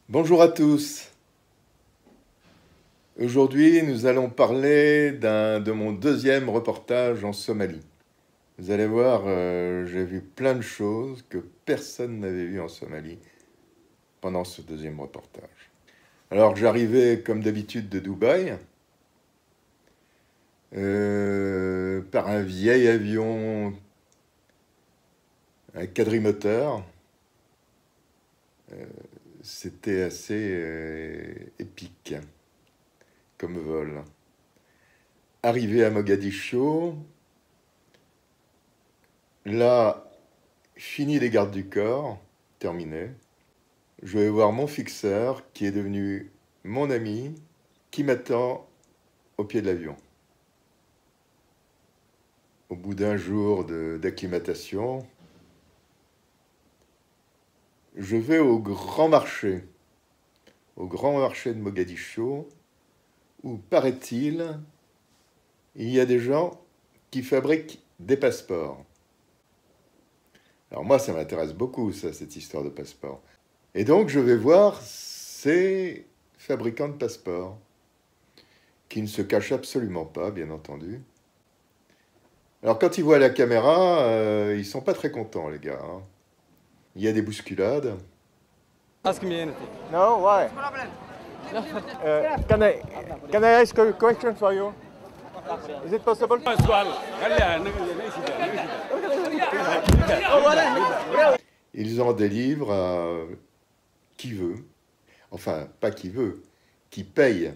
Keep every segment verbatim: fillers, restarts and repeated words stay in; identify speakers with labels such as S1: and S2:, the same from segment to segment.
S1: Bonjour à tous. Aujourd'hui, nous allons parler d'un de mon deuxième reportage en Somalie. Vous allez voir, euh, j'ai vu plein de choses que personne n'avait vues en Somalie pendant ce deuxième reportage. Alors, j'arrivais comme d'habitude de Dubaï, euh, par un vieil avion, un quadrimoteur. Euh, C'était assez euh, épique comme vol. Arrivé à Mogadiscio, là, fini les gardes du corps, terminé. Je vais voir mon fixeur, qui est devenu mon ami, qui m'attend au pied de l'avion. Au bout d'un jour d'acclimatation, je vais au grand marché, au grand marché de Mogadiscio, où, paraît-il, il y a des gens qui fabriquent des passeports. Alors moi, ça m'intéresse beaucoup, ça, cette histoire de passeport. Et donc, je vais voir ces fabricants de passeports, qui ne se cachent absolument pas, bien entendu. Alors, quand ils voient la caméra, euh, ils sont pas très contents, les gars. Hein. Il y a des bousculades.
S2: Ask me anything.
S3: No, why? Uh, can I can I ask a question for you? Is it possible?
S1: Ils en délivrent à qui veut. Enfin, pas qui veut, qui paye.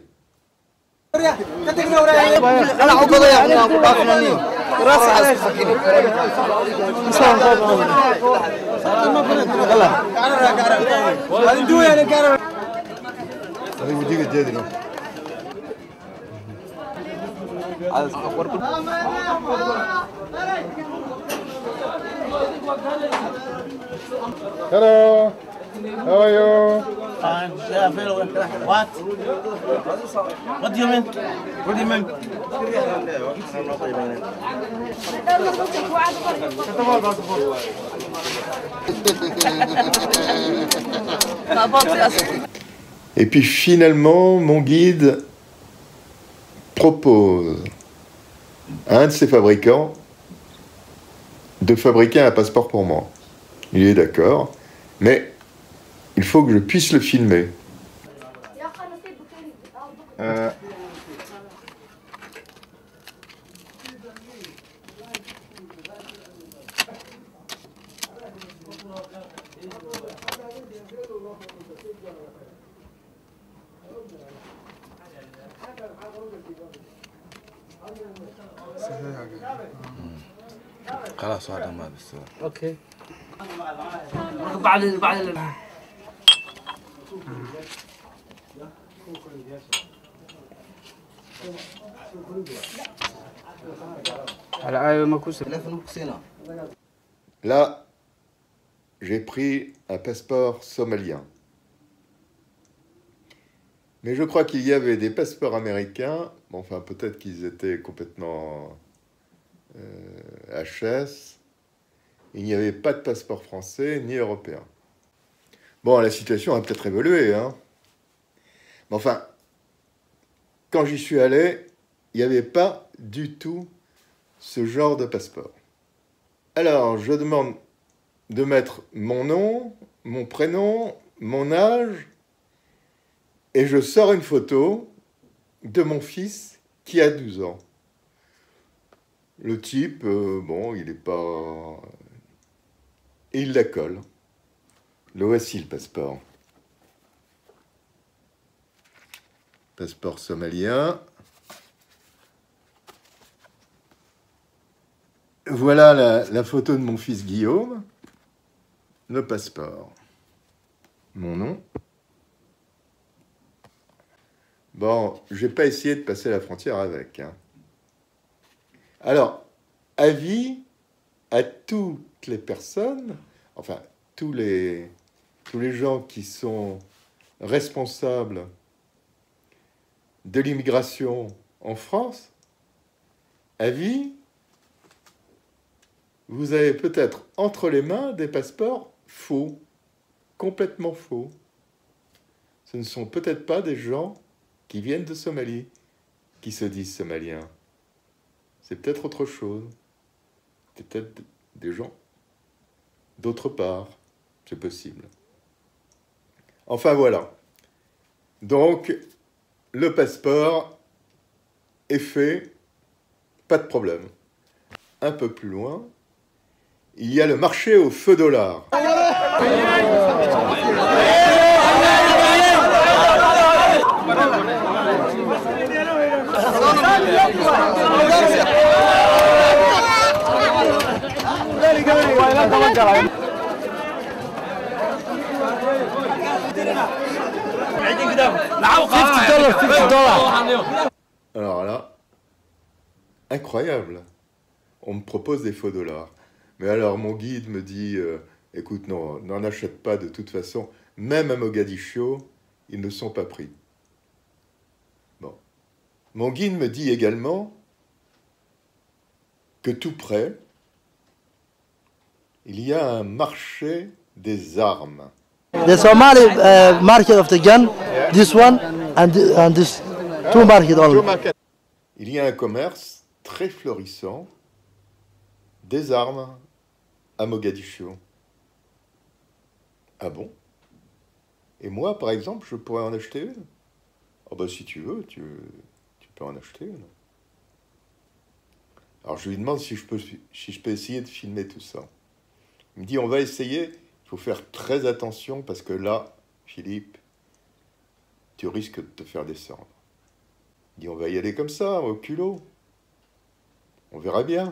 S1: Hello, how are you?
S4: Fine. Yeah, very well. What? What do you mean? What do you mean?
S1: Et puis finalement, mon guide propose à un de ses fabricants de fabriquer un passeport pour moi. Il est d'accord, mais il faut que je puisse le filmer. Euh...
S5: خلاص هذا ما بالسؤال.
S4: اوكي. بعد بعد
S1: Là, j'ai pris un passeport somalien. Mais je crois qu'il y avait des passeports américains. Bon, enfin, peut-être qu'ils étaient complètement euh, H S. Il n'y avait pas de passeport français ni européen. Bon, la situation a peut-être évolué, hein. Mais enfin, quand j'y suis allé, il n'y avait pas du tout ce genre de passeport. Alors, je demande de mettre mon nom, mon prénom, mon âge, et je sors une photo de mon fils qui a douze ans. Le type, euh, bon, il n'est pas... Et il la colle. Le voici, le passeport. Passeport somalien. Voilà la, la photo de mon fils Guillaume. Le passeport. Mon nom. Bon, je n'ai pas essayé de passer la frontière avec. Hein. Alors, avis à toutes les personnes, enfin, tous les, tous les gens qui sont responsables de l'immigration en France, avis, vous avez peut-être entre les mains des passeports faux, complètement faux. ce ne sont peut-être pas des gens qui viennent de Somalie, qui se disent somaliens. C'est peut-être autre chose. C'est peut-être des gens d'autre part. C'est possible. Enfin voilà. Donc, le passeport est fait, pas de problème. Un peu plus loin, il y a le marché au feu dollar. Alors là, incroyable. On me propose des faux dollars. Mais alors mon guide me dit, euh, écoute, non, n'en achète pas de toute façon. Même à Mogadiscio, ils ne sont pas pris. Bon. Mon guide me dit également que tout près, il y a un marché des armes.
S6: The Somali uh, market of the gun, yeah. This one and, and this two market only.
S1: Il y a un commerce très florissant des armes à Mogadiscio. Ah bon? Et moi, par exemple, je pourrais en acheter une? Ah bah si tu veux, tu, tu peux en acheter une. Alors je lui demande si je peux, si je peux essayer de filmer tout ça. Il me dit, on va essayer, il faut faire très attention parce que là, Philippe, tu risques de te faire descendre. Il dit, on va y aller comme ça, au culot. On verra bien.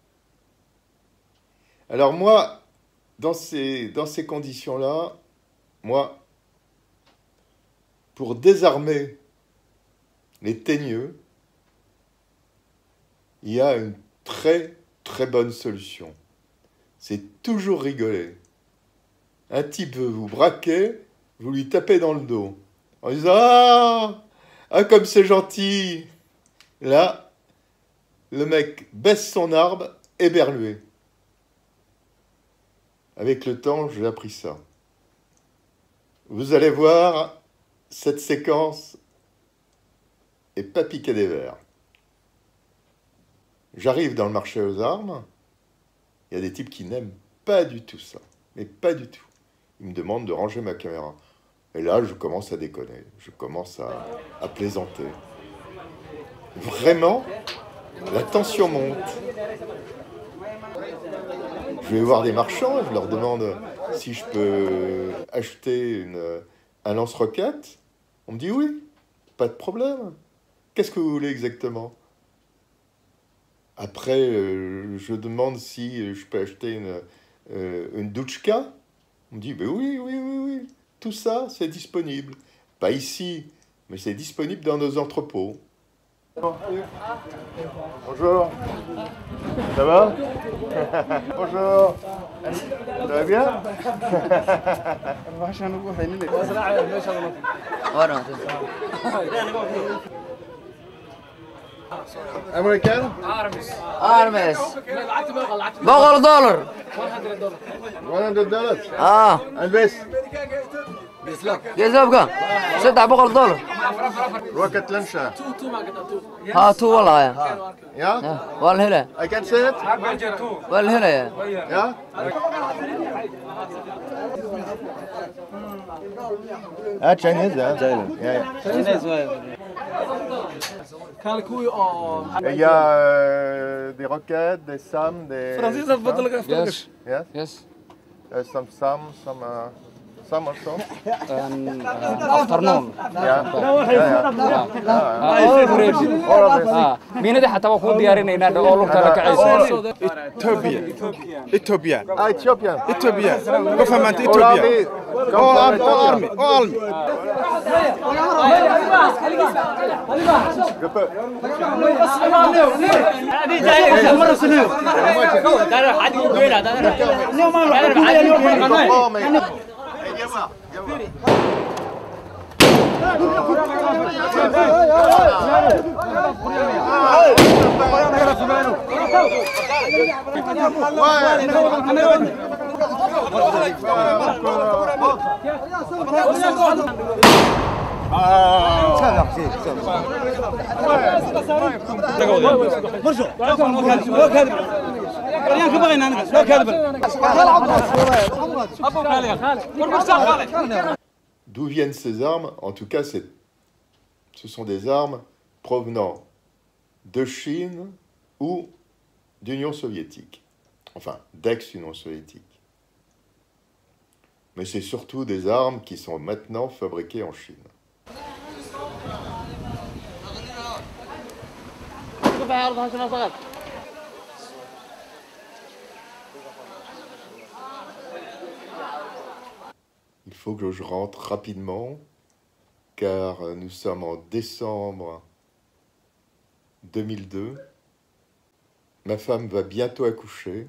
S1: Alors moi, dans ces, dans ces conditions-là, moi, pour désarmer les teigneux, il y a une très, très bonne solution. C'est toujours rigoler. Un type veut vous braquer, vous lui tapez dans le dos. En disant « Ah, ah comme c'est gentil !» Là, le mec baisse son arbre, éberlué. Avec le temps, j'ai appris ça. Vous allez voir, cette séquence est pas piquée des vers. J'arrive dans le marché aux armes, il y a des types qui n'aiment pas du tout ça, mais pas du tout. Ils me demandent de ranger ma caméra. Et là, je commence à déconner, je commence à, à plaisanter. Vraiment, la tension monte. Je vais voir des marchands, je leur demande si je peux acheter une, un lance-roquette. On me dit oui, pas de problème. Qu'est-ce que vous voulez exactement? Après, euh, je demande si je peux acheter une, euh, une douchka. On me dit, ben oui, oui, oui, oui, tout ça, c'est disponible. Pas ici, mais c'est disponible dans nos entrepôts. Bonjour. Ça va? Bonjour. Ça va bien? American?
S7: Armes. بغل دولار.
S1: one hundred dollars.
S7: اه.
S1: البس.
S7: جذابك. سبعة بغل دولار.
S1: روكت لانشا.
S7: ها تو والله يا.
S1: يا؟
S7: والله هلا.
S1: I can say it?
S7: والله هلا يا.
S1: يا؟ Ah, Chinese, hein? Chinese, ouais. Il y a euh, des roquettes, des SAM, des...
S7: Yes.
S1: Yes?
S7: Yes.
S1: Uh, some SAM, some... Uh, SAM also?
S7: Um, uh, afternoon.
S1: Yeah. Yeah, yeah. All of this.
S2: مين حتى وكون ديارنا إن أول كذا كعيس.
S5: Ethiopia. Ethiopia.
S1: Ah, Ethiopian.
S5: Ethiopia. Go for man Ethiopia. All army. All army. All army.
S1: Je peux. Ouais. D'où viennent ces armes? En tout cas, c'est, ce sont des armes provenant de Chine ou d'Union soviétique. Enfin, d'ex-Union soviétique. Mais c'est surtout des armes qui sont maintenant fabriquées en Chine. Il faut que je rentre rapidement, car nous sommes en décembre deux mille deux. Ma femme va bientôt accoucher.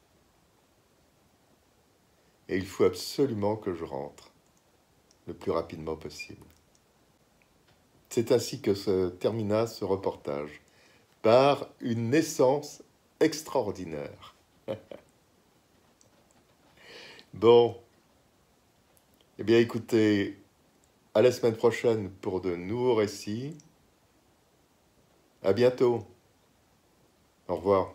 S1: Et il faut absolument que je rentre le plus rapidement possible. C'est ainsi que se termina ce reportage, par une naissance extraordinaire. Bon, eh bien écoutez, à la semaine prochaine pour de nouveaux récits. À bientôt. Au revoir.